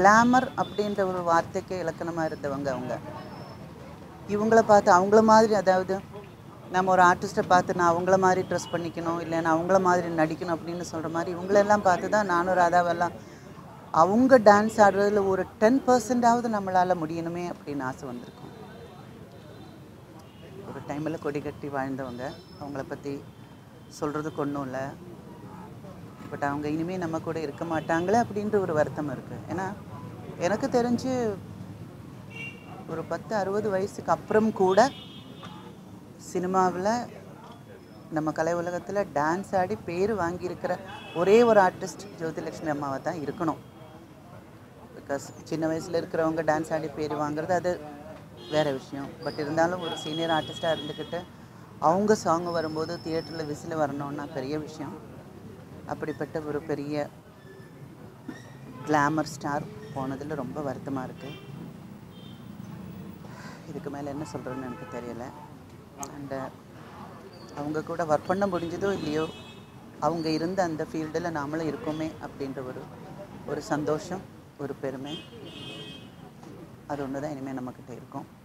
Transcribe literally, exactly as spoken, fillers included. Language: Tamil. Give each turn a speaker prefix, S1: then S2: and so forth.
S1: கிளாமர் அப்படின்ற ஒரு வார்த்தைக்கு இலக்கணமாக இருந்தவங்க அவங்க. இவங்கள பார்த்து அவங்கள மாதிரி, அதாவது நம்ம ஒரு ஆர்டிஸ்ட்டை பார்த்து நான் அவங்கள மாதிரி ட்ரெஸ் பண்ணிக்கணும், இல்லை நான் அவங்கள மாதிரி நடிக்கணும் அப்படின்னு சொல்கிற மாதிரி இவங்களெல்லாம் பார்த்து தான் நானும் ராதாவெல்லாம் அவங்க டான்ஸ் ஆடுறதுல ஒரு டென் பர்சன்டாவது நம்மளால் முடியணுமே அப்படின்னு ஆசை வந்திருக்கும். ஒரு டைமில் கொடி கட்டி வாழ்ந்தவங்க, அவங்கள பற்றி சொல்கிறதுக்கு ஒன்றும் இல்லை. பட் அவங்க இனிமேல் நம்ம கூட இருக்க மாட்டாங்களே அப்படின்ற ஒரு வருத்தம் இருக்குது. ஏன்னா எனக்கு தெரிஞ்சு ஒரு பத்து அறுபது வயசுக்கு அப்புறம் கூட சினிமாவில் நம்ம கலை உலகத்தில் டான்ஸ் ஆடி பேர் வாங்கியிருக்கிற ஒரே ஒரு ஆர்டிஸ்ட் ஜோதிலட்சுமி அம்மாவை தான் இருக்கணும். பிகாஸ் சின்ன வயசில் இருக்கிறவங்க டான்ஸ் ஆடி பேர் வாங்குறது அது வேறு விஷயம். பட் இருந்தாலும் ஒரு சீனியர் ஆர்டிஸ்ட்டாக இருந்துக்கிட்டு அவங்க சாங் வரும்போது தியேட்டரில் விசில் வரணுன்னா பெரிய விஷயம். அப்படிப்பட்ட ஒரு பெரிய கிளாமர் ஸ்டார் போனதில் ரொம்ப வருத்தமாக இருக்குது. இதுக்கு மேலே என்ன சொல்கிறேன்னு எனக்கு தெரியலை. அண்டு அவங்க கூட ஒர்க் பண்ண முடிஞ்சதோ இல்லையோ, அவங்க இருந்த அந்த ஃபீல்டில் நாமளும் இருக்கோமே அப்படின்ற ஒரு ஒரு சந்தோஷம், ஒரு பெருமை, அது ஒன்று தான் இனிமேல் நம்மக்கிட்ட இருக்கும்.